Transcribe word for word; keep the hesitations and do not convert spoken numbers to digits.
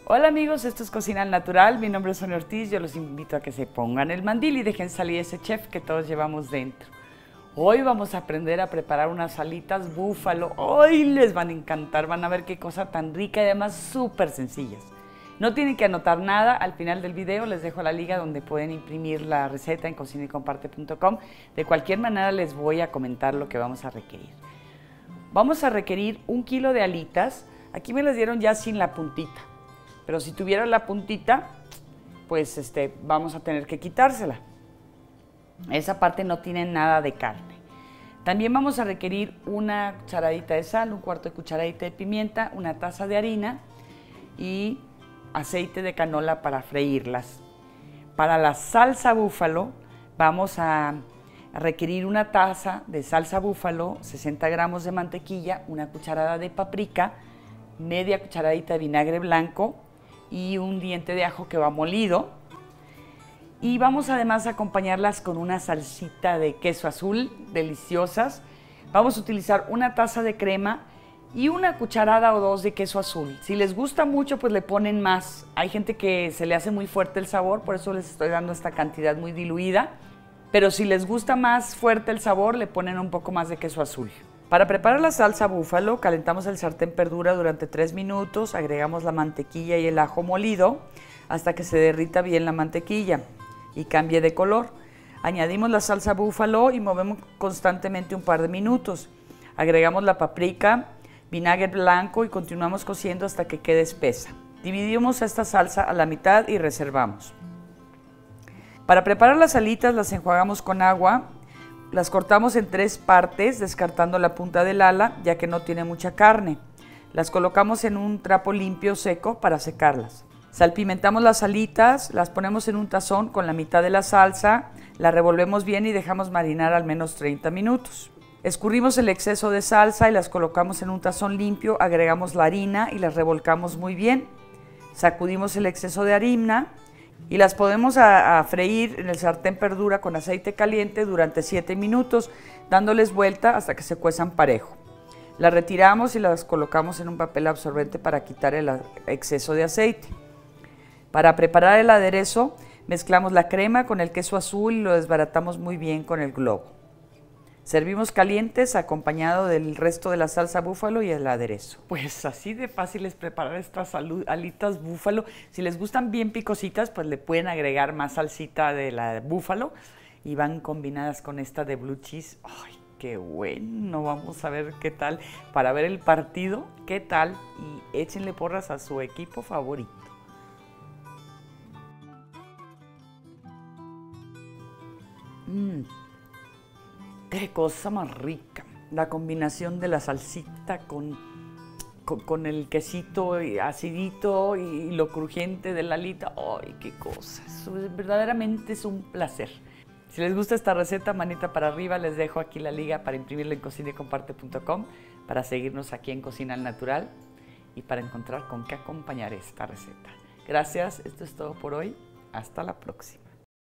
Hola amigos, esto es Cocina al Natural, mi nombre es Sonia Ortiz, yo los invito a que se pongan el mandil y dejen salir ese chef que todos llevamos dentro. Hoy vamos a aprender a preparar unas alitas búfalo, hoy les van a encantar, van a ver qué cosa tan rica y además súper sencillas. No tienen que anotar nada, al final del video les dejo la liga donde pueden imprimir la receta en cocina y comparte punto com. De cualquier manera les voy a comentar lo que vamos a requerir. Vamos a requerir un kilo de alitas, aquí me las dieron ya sin la puntita. Pero si tuviera la puntita, pues este, vamos a tener que quitársela. Esa parte no tiene nada de carne. También vamos a requerir una cucharadita de sal, un cuarto de cucharadita de pimienta, una taza de harina y aceite de canola para freírlas. Para la salsa búfalo vamos a requerir una taza de salsa búfalo, sesenta gramos de mantequilla, una cucharada de paprika, media cucharadita de vinagre blanco y un diente de ajo que va molido. Y vamos además a acompañarlas con una salsita de queso azul, deliciosas. Vamos a utilizar una taza de crema y una cucharada o dos de queso azul. Si les gusta mucho, pues le ponen más. Hay gente que se le hace muy fuerte el sabor, por eso les estoy dando esta cantidad muy diluida. Pero si les gusta más fuerte el sabor, le ponen un poco más de queso azul. Para preparar la salsa búfalo, calentamos el sartén perdura durante tres minutos, agregamos la mantequilla y el ajo molido hasta que se derrita bien la mantequilla y cambie de color. Añadimos la salsa búfalo y movemos constantemente un par de minutos. Agregamos la paprika, vinagre blanco y continuamos cociendo hasta que quede espesa. Dividimos esta salsa a la mitad y reservamos. Para preparar las alitas las enjuagamos con agua. Las cortamos en tres partes, descartando la punta del ala, ya que no tiene mucha carne. Las colocamos en un trapo limpio seco para secarlas. Salpimentamos las alitas, las ponemos en un tazón con la mitad de la salsa, la revolvemos bien y dejamos marinar al menos treinta minutos. Escurrimos el exceso de salsa y las colocamos en un tazón limpio, agregamos la harina y las revolcamos muy bien. Sacudimos el exceso de harina y las podemos a, a freír en el sartén perdura con aceite caliente durante siete minutos, dándoles vuelta hasta que se cuezan parejo. Las retiramos y las colocamos en un papel absorbente para quitar el exceso de aceite. Para preparar el aderezo, mezclamos la crema con el queso azul y lo desbaratamos muy bien con el globo. Servimos calientes acompañado del resto de la salsa búfalo y el aderezo. Pues así de fácil es preparar estas alitas búfalo. Si les gustan bien picositas, pues le pueden agregar más salsita de la búfalo y van combinadas con esta de blue cheese. ¡Ay, qué bueno! Vamos a ver qué tal. Para ver el partido, qué tal. Y échenle porras a su equipo favorito. Mmm. ¡Qué cosa más rica! La combinación de la salsita con, con, con el quesito acidito y lo crujiente de la alita. ¡Ay, qué cosa! Eso es, verdaderamente es un placer. Si les gusta esta receta, manita para arriba, les dejo aquí la liga para imprimirla en cocina y comparte punto com, para seguirnos aquí en Cocina al Natural y para encontrar con qué acompañar esta receta. Gracias, esto es todo por hoy. Hasta la próxima.